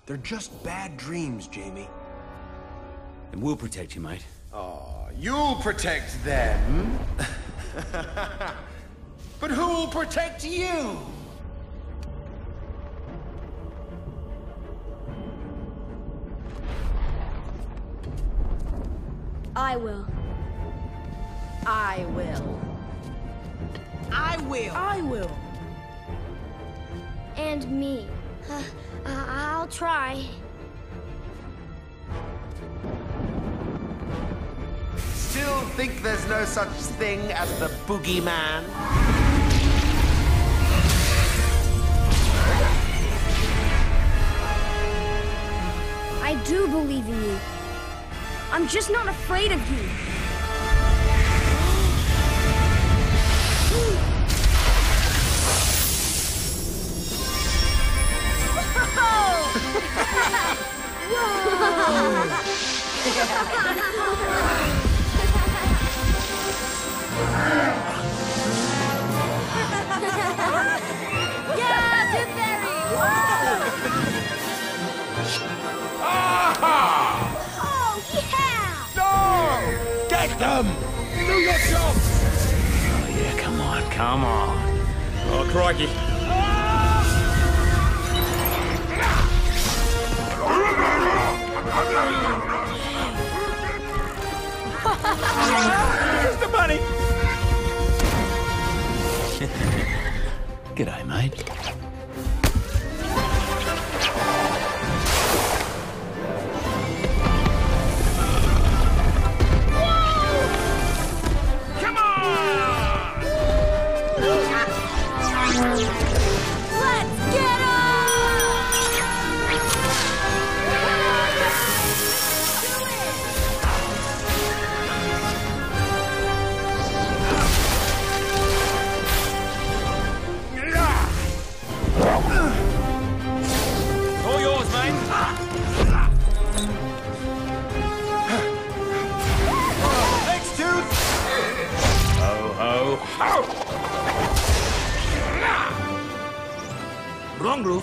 They're just bad dreams, Jamie. And we'll protect you, mate. Oh, you'll protect them. But who'll protect you? I will. I will. I will. I will. And me. I'll try. Still think there's no such thing as the boogeyman? I do believe in you. I'm just not afraid of you. Yeah, Tooth Fairy! Oh, yeah! No! Get them! Do your job! Oh, yeah, come on, come on. Oh, crikey. Here's the money! G'day, mate. Come on! Let's get 'em! All yours, mate. Thanks, Tooth! Ho, ho, ho! Wrong roof.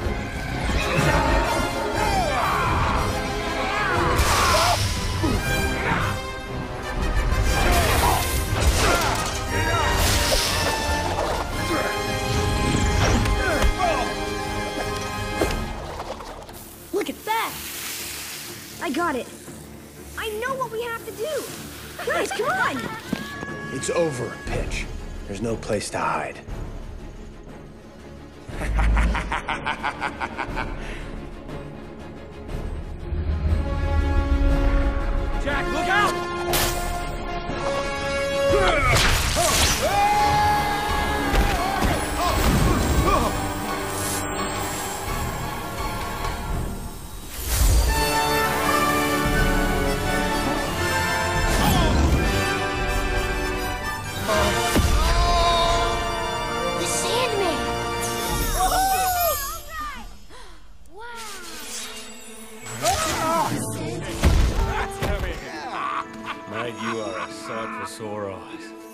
Look at that! I got it. I know what we have to do. Guys, come on! It's over, Pitch. There's no place to hide. Jack, look out! The Sandman! That's heavy. Mate, you are a sight for sore eyes.